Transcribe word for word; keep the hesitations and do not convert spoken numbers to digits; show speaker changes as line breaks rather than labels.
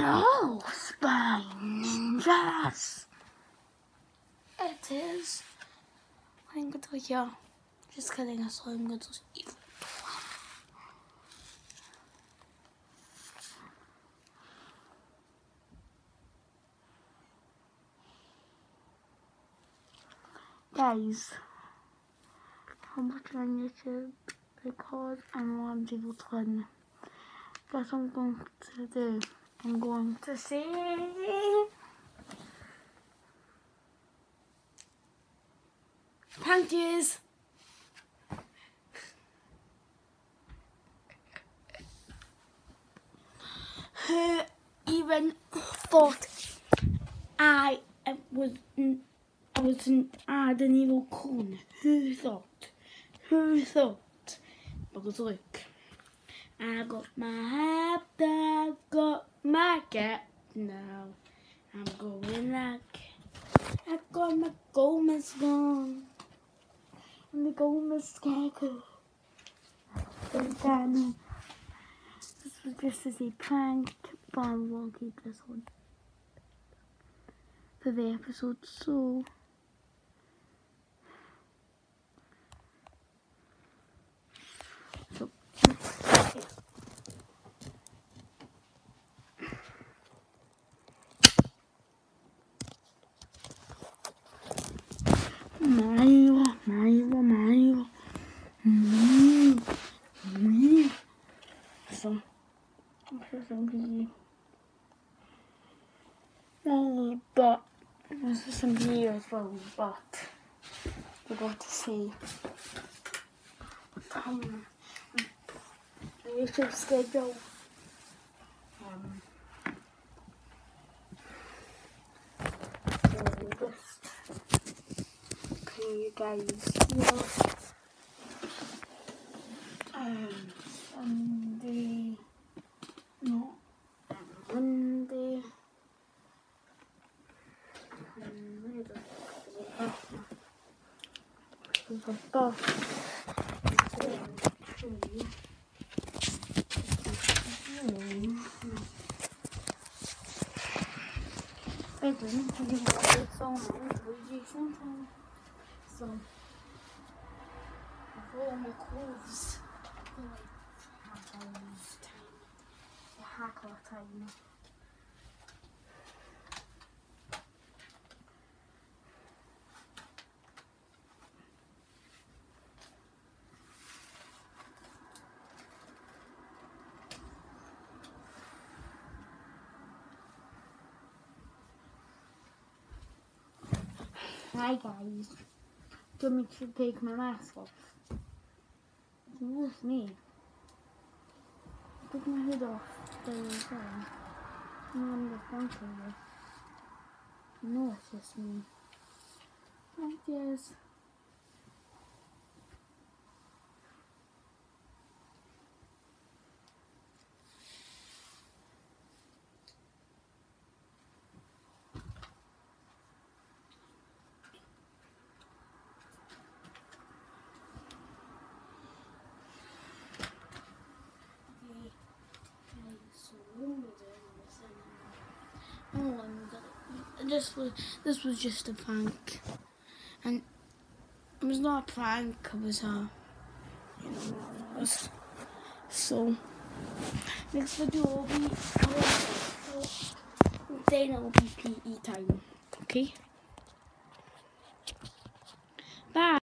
Hello, Spy Ninjas! It is. I'm going to yeah. Just kidding, I saw him go to evil. Guys, how much on YouTube because I'm on Evil Twin. That's what I'm going to do. I'm going to say thank yous. Who even thought I was I was an ad an evil corner? Who thought? Who thought? Because look, I got my hat, I've got my cap now. I'm going like I got my gold mask on. And the gold mask scarecrow. This was just as a prank, but I won't keep this one for the episode, so so Mario, Mario, Mario, Mario, Mario. So, I'm sure somebody, oh, but this is some video as well, but we're going to see um, the YouTube schedule. Um, so just can you guys know um, Sunday, no, Monday. So, all my clothes for like half hours time, a hack hour time. Hi guys, do you want me to take my mask off? It's me. Took my hood off. There you go. No, I'm the front of it. No, it's just me. Thank yous. Oh, this was this was just a prank, and it was not a prank. It was a, you know, it was, so next video will be then it will be P E time. Okay, bye.